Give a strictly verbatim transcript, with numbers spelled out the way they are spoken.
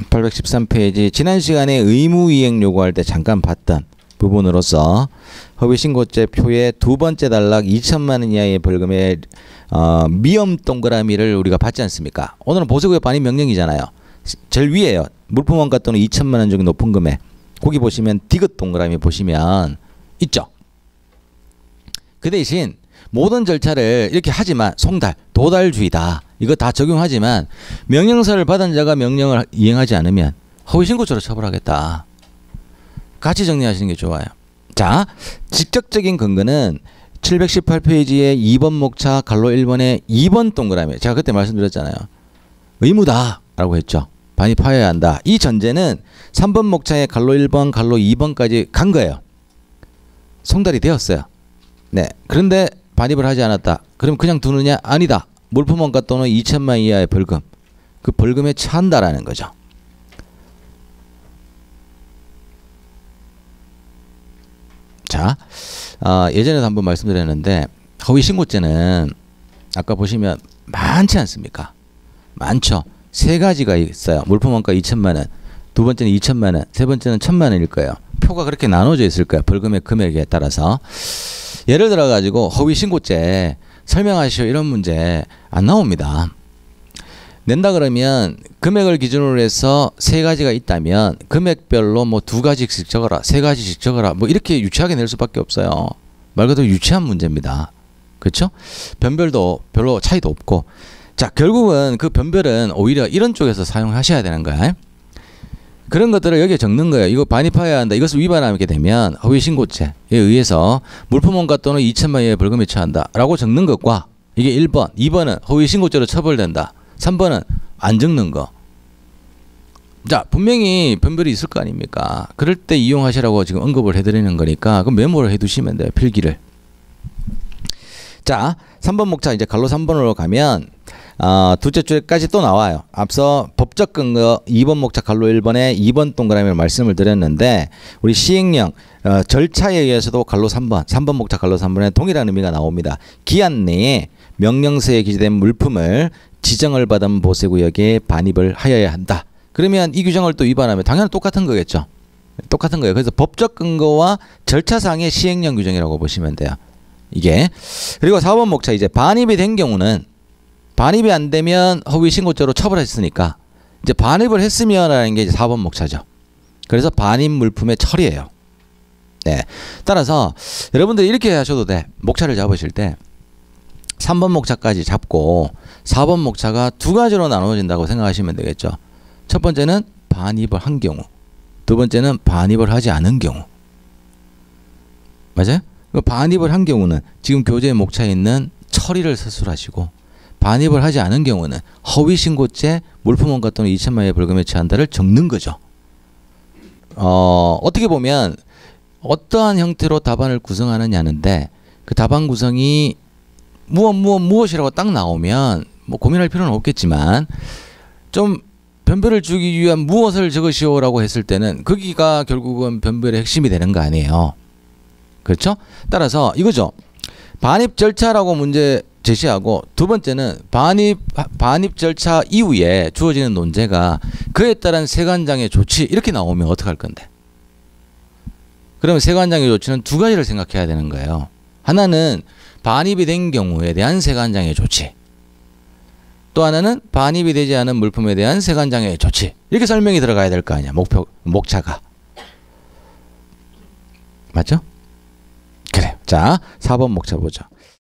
팔백십삼 페이지 지난 시간에 의무이행 요구할 때 잠깐 봤던 부분으로서 허위신고죄 표의 두 번째 단락 이천만 원 이하의 벌금의 어, 미엄 동그라미를 우리가 받지 않습니까? 오늘은 보세구역 반입 명령이잖아요. 제일 위에요. 물품원가 또는 이천만 원 중에 높은 금액. 거기 보시면 디귿 동그라미 보시면 있죠. 그 대신 모든 절차를 이렇게 하지만 송달, 도달주의다. 이거 다 적용하지만 명령서를 받은 자가 명령을 이행하지 않으면 허위신고죄로 처벌하겠다. 같이 정리하시는 게 좋아요. 자, 직접적인 근거는 칠백십팔 페이지에 이 번 목차 갈로 일 번에 이 번 동그라미. 제가 그때 말씀드렸잖아요. 의무다 라고 했죠. 반입하여야 한다. 이 전제는 삼 번 목차에 갈로 일 번, 갈로 이 번까지 간 거예요. 송달이 되었어요. 네. 그런데 반입을 하지 않았다. 그럼 그냥 두느냐? 아니다. 물품원가 또는 이천만 원 이하의 벌금. 그 벌금에 처한다라는 거죠. 자, 어, 예전에도 한번 말씀드렸는데 허위신고죄는 아까 보시면 많지 않습니까? 많죠. 세 가지가 있어요. 물품원가 이천만 원, 두 번째는 이천만 원, 세 번째는 천만 원일 거예요. 표가 그렇게 나눠져 있을 거예요. 벌금의 금액에 따라서. 예를 들어 가지고 허위신고죄 설명하시오 이런 문제 안 나옵니다. 낸다 그러면 금액을 기준으로 해서 세 가지가 있다면 금액별로 뭐 두 가지씩 적어라, 세 가지씩 적어라, 뭐 이렇게 유치하게 낼 수밖에 없어요. 말 그대로 유치한 문제입니다. 그렇죠? 변별도 별로 차이도 없고. 자, 결국은 그 변별은 오히려 이런 쪽에서 사용하셔야 되는 거야. 그런 것들을 여기에 적는 거예요. 이거 반입해야 한다. 이것을 위반하게 되면 허위신고죄에 의해서 물품원가 또는 이천만 원 이하의 벌금에 처한다 라고 적는 것과 이게 일 번, 이 번은 허위신고죄로 처벌된다. 삼 번은 안 적는 거. 자, 분명히 변별이 있을 거 아닙니까? 그럴 때 이용하시라고 지금 언급을 해드리는 거니까 그럼 메모를 해두시면 돼요. 필기를. 자, 삼 번 목차 이제 갈로 삼 번으로 가면 어, 둘째 줄까지 또 나와요. 앞서 법적 근거 이 번 목차 갈로 일 번에 이 번 동그라미를 말씀을 드렸는데 우리 시행령 어, 절차에 의해서도 갈로 삼 번, 삼 번 목차 갈로 삼 번에 동일한 의미가 나옵니다. 기한 내에 명령서에 기재된 물품을 지정을 받은 보세구역에 반입을 하여야 한다. 그러면 이 규정을 또 위반하면 당연히 똑같은 거겠죠. 똑같은 거예요. 그래서 법적 근거와 절차상의 시행령 규정이라고 보시면 돼요. 이게. 그리고 사 번 목차 이제 반입이 된 경우는 반입이 안 되면 허위신고죄로 처벌했으니까 이제 반입을 했으면라는 게 이제 사 번 목차죠. 그래서 반입 물품의 처리예요. 네. 따라서 여러분들이 이렇게 하셔도 돼. 목차를 잡으실 때 삼 번 목차까지 잡고 사 번 목차가 두 가지로 나눠진다고 생각하시면 되겠죠. 첫 번째는 반입을 한 경우, 두 번째는 반입을 하지 않은 경우. 맞아요? 반입을 한 경우는 지금 교재 목차에 있는 처리를 서술하시고 반입을 하지 않은 경우는 허위신고죄 물품원가 또는 이천만 원의 벌금에 처한다를 적는 거죠. 어, 어떻게 보면 어떠한 형태로 답안을 구성하느냐는데 그 답안 구성이 무엇 무엇 무엇이라고 딱 나오면 뭐 고민할 필요는 없겠지만 좀 변별을 주기 위한 무엇을 적으시오라고 했을 때는 거기가 결국은 변별의 핵심이 되는 거 아니에요. 그렇죠? 따라서 이거죠. 반입 절차라고 문제 제시하고 두 번째는 반입 반입 절차 이후에 주어지는 논제가 그에 따른 세관장애 조치 이렇게 나오면 어떡할 건데? 그러면 세관장애 조치는 두 가지를 생각해야 되는 거예요. 하나는 반입이 된 경우에 대한 세관장애 조치. 또 하나는 반입이 되지 않은 물품에 대한 세관장애 조치. 이렇게 설명이 들어가야 될 거 아니야. 목표 목차가. 맞죠? 그래. 자, 사 번 목차 보죠.